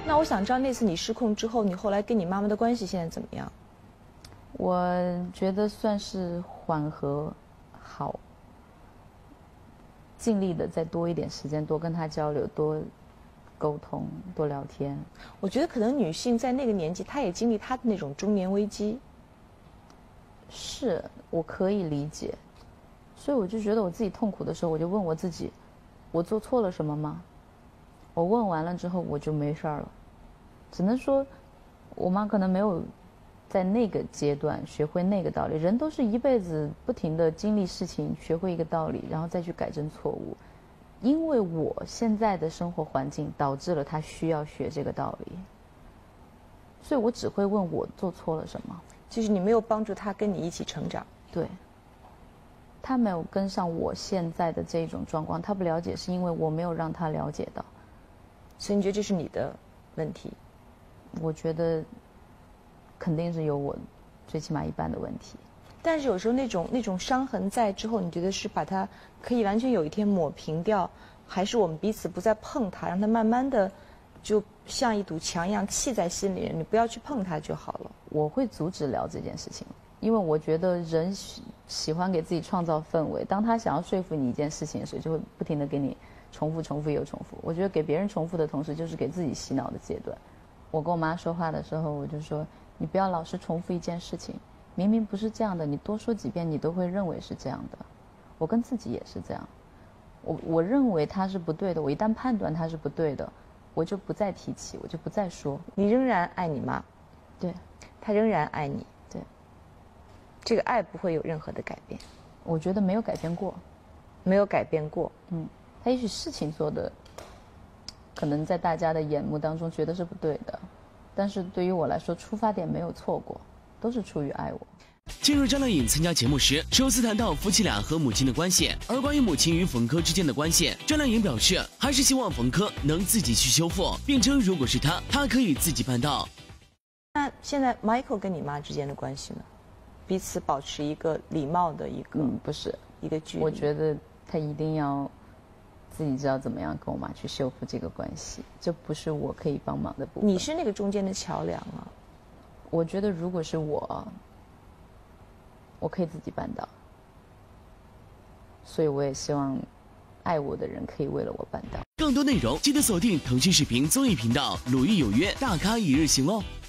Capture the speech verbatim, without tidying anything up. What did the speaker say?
那我想知道那次你失控之后，你后来跟你妈妈的关系现在怎么样？ 我觉得算是缓和好，尽力的再多一点时间，多跟她交流，多沟通，多聊天。 我觉得可能女性在那个年纪，她也经历她的那种中年危机。 是，我可以理解。所以我就觉得我自己痛苦的时候，我就问我自己，我做错了什么吗？我问完了之后，我就没事儿了。只能说，我妈可能没有在那个阶段学会那个道理。人都是一辈子不停地经历事情，学会一个道理，然后再去改正错误。因为我现在的生活环境导致了她需要学这个道理，所以我只会问我做错了什么。 就是你没有帮助她跟你一起成长。 对。他没有跟上我现在的这种状况，他不了解是因为我没有让他了解到， 所以你觉得这是你的问题？ 我觉得肯定是有我最起码一半的问题。 但是有时候那种那种伤痕在之后，你觉得是把它可以完全有一天抹平掉，还是我们彼此不再碰它，让它慢慢的就像一堵墙一样砌在心里，你不要去碰它就好了？ 我会阻止聊这件事情。因为我觉得人喜喜欢给自己创造氛围，当他想要说服你一件事情的时候，就会不停地给你重复、重复又重复。我觉得给别人重复的同时，就是给自己洗脑的阶段。我跟我妈说话的时候，我就说：你不要老是重复一件事情，明明不是这样的，你多说几遍，你都会认为是这样的。我跟自己也是这样，我我认为它是不对的，我一旦判断它是不对的，我就不再提起，我就不再说。 你仍然爱你妈， 对， 她仍然爱你。 对。 这个爱不会有任何的改变， 我觉得没有改变过， 没有改变过。 嗯，他也许事情做的，可能在大家的眼目当中觉得是不对的，但是对于我来说，出发点没有错过，都是出于爱我。 近日，张靓颖参加节目时，首次谈到夫妻俩和母亲的关系，而关于母亲与冯轲之间的关系，张靓颖表示，还是希望冯轲能自己去修复，并称如果是他，他可以自己办到。 那现在 Michael 跟你妈之间的关系呢？彼此保持一个礼貌的一个， 嗯，不是一个距离。 我觉得他一定要自己知道怎么样跟我妈去修复这个关系，这不是我可以帮忙的部分。 你是那个中间的桥梁啊。 我觉得如果是我，我可以自己办到，所以我也希望爱我的人可以为了我办到。 更多内容记得锁定腾讯视频综艺频道《鲁豫有约》，大咖一日行哦。